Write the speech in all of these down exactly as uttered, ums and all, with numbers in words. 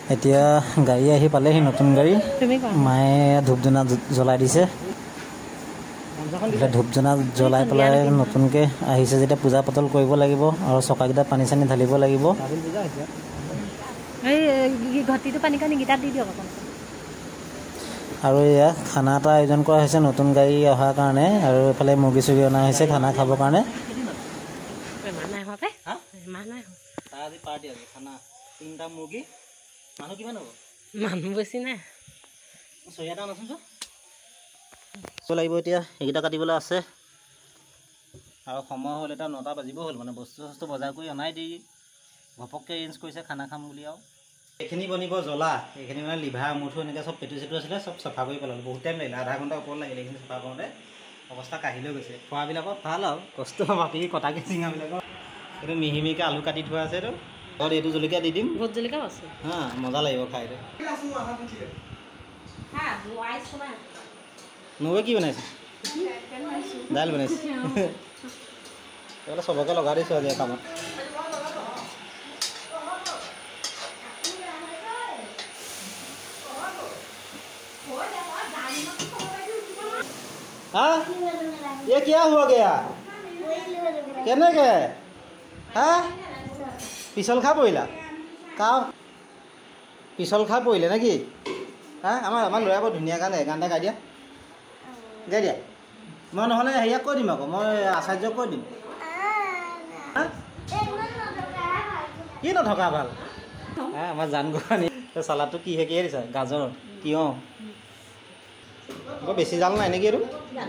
এতিয়া গাড়ী আহি পালেহি নতুন গাড়ী মায়ে ধূপধূনা জ্বলাই দিছে ধূপধূনা জ্বলাই পেলাই নতুনকৈ আহিছে যেতিয়া পূজা পাতল কৰিব লাগিব আৰু চকাকেইটা পানী চানী ঢালিব লাগিব আৰু এয়া খানা এটা আয়োজন কৰা হৈছে নতুন গাড়ী অহাৰ কাৰণে আৰু এইফালে মুৰ্গী চুৰ্গী অনা হৈছে খানা খাবৰ কাৰণে তিনিটা মুৰ্গী মানুহ কিমান হ'ব মানুহ বেছি নাই ছয়টা নাচোন চ লাগিব এতিয়া এইকেইটা কাটিবলৈ আছে আৰু সময় হ'ল এটা নটা বাজিব হ'ল মানে বস্তু চস্তু বজাৰ কৰি অনাই দি ঘপককৈ এৰেঞ্জ কৰিছে খানা খাম বুলি আৰু এইখিনি বনিব জ্বলা এইখিনি মানে লিভাৰ মুঠো এনেকৈ চব পেটু চেটু আছিলে চব চফা কৰি পেলালোঁ বহুত টাইম লাগিলে আধা ঘণ্টা ওপৰত লাগিলে এইখিনি চফা কৰোঁতে অৱস্থা কাঢ়ি লৈ গৈছে খোৱাবিলাকত ভাল আৰু কষ্ট মাটি কটাকে চিঙাবিলাকৰ এইটো মিহি মিহিকৈ আলু কাটি থোৱা আছে এইটো ঘৰত এইটো জলকীয়া দি দিম ভোট জলকীয়া আছে হা মজা লাগিব খাই নবৈ কি বনাইছে দাইল বনাইছে এইবিলাক চবকে লগাই দিছোঁ আজি কামত हाँ ये क्या हुआ गया केने के हाँ पिछल खा पड़िला का पिछल खा पड़िले ना कि हाँ आम आम लड़ा बर धुनिया गान गान गाई दिया गाई दिया मैं নহ'লে হেৰিয়াক কৈ দিম আকৌ মই আচাৰ্যক কৈ দিম কি নথকা ভাল হ্যাঁ আমাৰ জান গোহানি চালাডটো কিহে কিহে দিছা গাজৰ তিয়ঁহ বৰ বেছি জাল নাই নেকি এইটো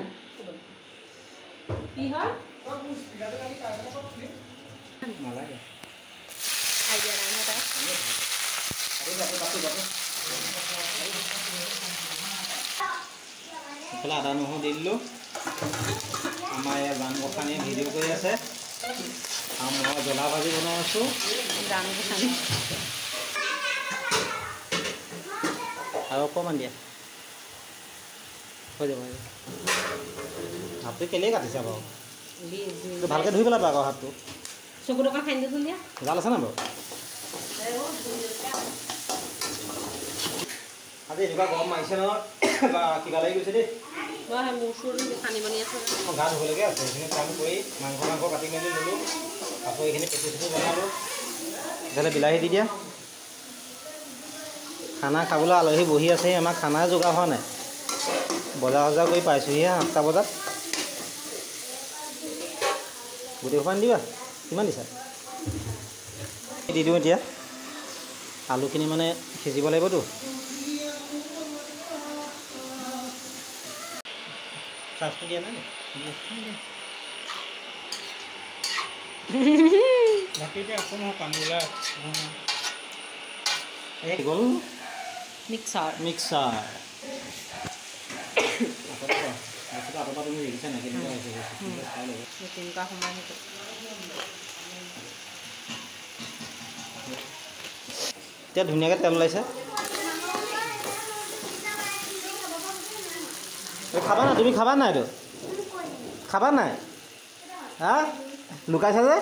এইফালে আদা নহৰু দি দিলোঁ আমাৰ ইয়াৰ জান গোসাঁনীয়ে ভিডিঅ' কৰি আছে আৰু মই জ্বলা ভাজি বনাই আছোঁ জান গোসাঁনী আৰু অকণমান দিয়া হৈ যাব হাতটো কেলেই কাটিছে বাৰু ভালকৈ ধুই পেলাবা আকৌ হাতটো চকু টকা খাই দিছোঁ দিয়া জাল আছে নাই বাৰু আজি এনেকুৱা গৰম মাৰিছে নহয় বা কিবা লাগি গৈছে দেই গা ধুবলৈকে আছে এইখিনি কাম কৰি মাংস মাংস কাটি মেলি ল'লোঁ আকৌ এইখিনি পেচি চেচি বনালোঁ তেতিয়াহ'লে বিলাহী দি দিয়া খানা খাবলৈ আলহী বহি আছে আমাক খানা যোগাৰ হোৱা নাই বজাৰ চজাৰ কৰি পাইছোঁহিহে আঠটা বজাত গোটেইখন দিবা কিমান দিছা দি দিওঁ এতিয়া আলুখিনি মানে সিজিব লাগিবতো চাৰ্জটো দিয়া নাই গ'ল মিক্সাৰ মিক্সাৰ এতিয়া ধুনীয়াকৈ তেল ওলাইছে খাবা না তুমি খাবা নাই এইটো খাবা নাই হা লুকাইছা যে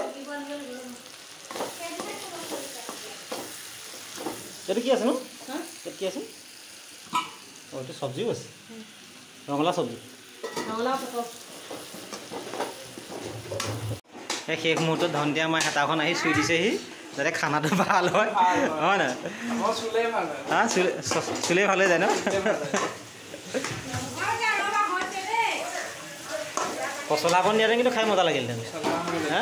এইটো কি আছে নো এইটো কি আছে অঁ এইটো চব্জিও আছে ৰঙালাও চব্জি এই শেষ মুহূৰ্তত ধনটিয়া আমাৰ হেতাখন আহি চুই দিছেহি যাতে খানাটো ভাল হয় হয় নাই হা চুলেই ভাল হৈ যায় ন পচলাখন দিয়াতে কিন্তু খাই মজা লাগিল হা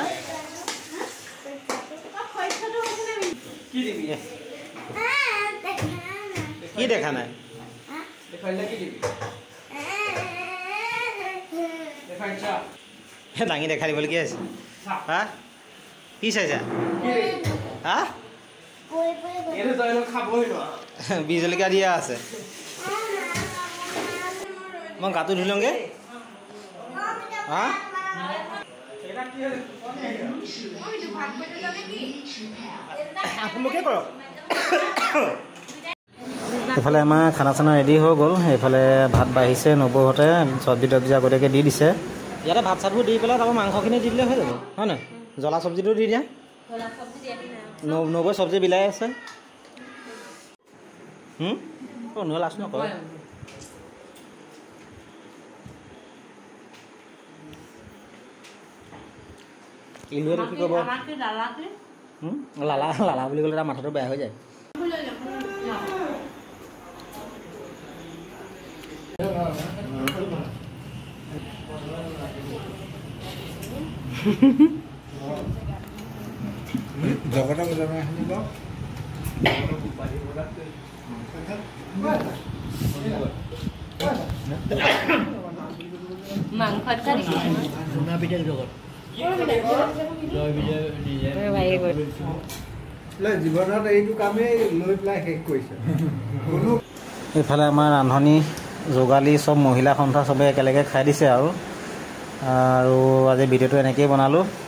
কি দেখা নাই দাঙি দেখাই দিবলৈ কি আছে হা কি চাইছা হা বি জলকীয়া দিয়া আছে মই গাটো ধুই লওঁগৈ হা আপোনালোকে কৰক এইফালে আমাৰ খানা চানা ৰেডি হৈ গ'ল এইফালে ভাত বাঢ়িছে নবৌহঁতে চব্জি তব্জি আগতীয়াকৈ দি দিছে ইয়াতে ভাত চাতবোৰ দি পেলাই তাৰপৰা মাংসখিনি দি দিলে হৈ যাব হয় নাই জ্বলা চব্জিটো দি দিয়া নবৈ চব্জি বিলাই আছে হুম ও নো লাজ নকৰে ইলুৱে কি ক'ব হুম লালা লালা বুলি ক'লে তাৰ মাথাটো বেয়া হৈ যায় জগতক জনাই আহিব মাংসত কাটি সোনা পিঠা জগত জীৱনত এইটো কামেই লৈ পেলাই শেষ কৰিছে এইফালে আমাৰ ৰান্ধনি যোগালী চব মহিলা সন্থা চবে একেলগে খাই দিছে আৰু আৰু আজি ভিডিঅ'টো এনেকেই বনালোঁ